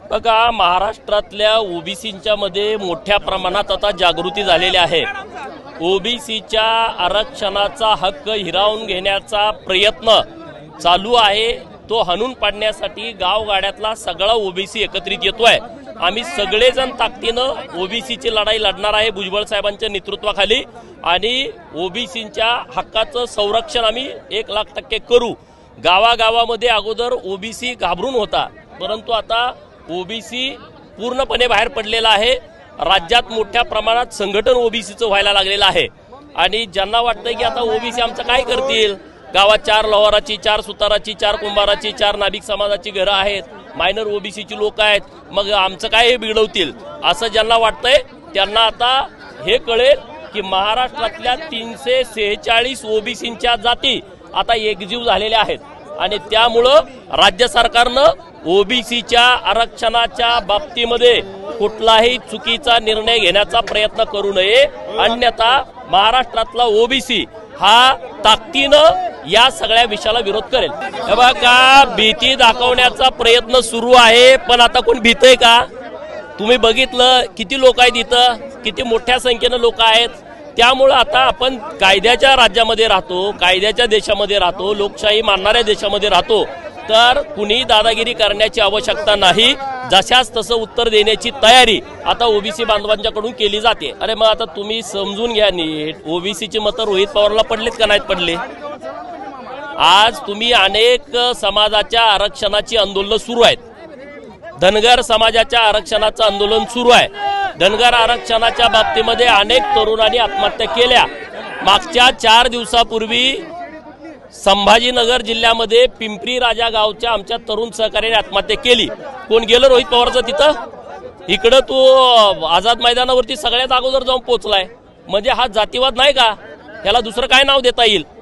बघा, महाराष्ट्रातल्या ओबीसींच्या मध्ये मोठ्या प्रमाणात आता जागृती झालेली आहे। ओबीसीच्या आरक्षणाचा हक्क हिरावून घेण्याचा प्रयत्न चालू आहे। तो हाणून पाडण्यासाठी गावगाड्यातला सगळा ओबीसी एकत्रित येतोय। आम्ही सगळेजण ताकदीनं ओबीसीची लढाई लढणार आहे भुजबळ साहेबांच्या नेतृत्वाखाली, आणि ओबीसींच्या हक्काचं संरक्षण आम्ही 1,00,000% करू। गावागावामध्ये अगोदर ओबीसी घाबरून होता, परंतु आता ओबीसी पूर्णपणे बाहेर पडलेला आहे। राज्यात मोठ्या प्रमाणात संघटन ओबीसीचं व्हायला लागलेलं आहे, आणि ज्यांना वाटतंय की आता ओबीसी आमचं काय करतील, गावात 4 लोहाराची, 4 सुताराची, 4 कुंभाराची, 4 नाभिक समाजाची घरं आहेत, मायनर ओबीसीची लोक आहेत, मग आमचं काय हे बिघडवतील असं ज्यांना वाटतंय त्यांना आता हे कळेल की महाराष्ट्रातल्या 346 ओबीसींच्या जाती आता एकजीव झालेल्या आहेत, आणि त्यामुळं राज्य सरकारनं ओबीसीच्या आरक्षणाच्या बाबतीमध्ये कुठलाही चुकीचा निर्णय घेण्याचा प्रयत्न करू नये, अन्यथा महाराष्ट्रातला ओबीसी हा ताकदीनं या सगळ्या विषयाला विरोध करेल। हे बघा, भीती दाखवण्याचा प्रयत्न सुरू आहे, पण आता कोण भीतय का? तुम्ही बघितलं किती लोक आहेत इथं, किती मोठ्या संख्येनं लोक आहेत। त्यामुळे आता आपण कायद्याच्या राज्यामध्ये राहतो, कायद्याच्या देशामध्ये राहतो, लोकशाही मानणाऱ्या देशामध्ये राहतो, तर कुणी दादागिरी करण्याची आवश्यकता नाही। जशास तसं उत्तर देण्याची तयारी आता ओबीसी बांधवांच्याकडून केली जाते। अरे मग आता तुम्ही समजून घ्या नीट, ओबीसीची मतं रोहित पवारला पडलीत का नाहीत पडले? आज तुम्ही अनेक समाजाच्या आरक्षणाची आंदोलन सुरू आहेत। धनगर समाजाच्या आरक्षणाचं आंदोलन सुरू आहे। धनगर आरक्षणाच्या बाबतीमध्ये अनेक तरुणांनी आत्महत्या केल्या। मागच्या 4 दिवसापूर्वी संभाजीनगर जिल्ह्यामध्ये पिंपरी राजा गावच्या आमच्या तरुण सहकार्याने आत्महत्या केली। कोण गेलं रोहित पवारचं तिथं? इकडं तो आझाद मैदानावरती सगळ्यात अगोदर जाऊन पोहोचलाय। म्हणजे हा जातीवाद नाही का? त्याला दुसरं काय नाव देता येईल?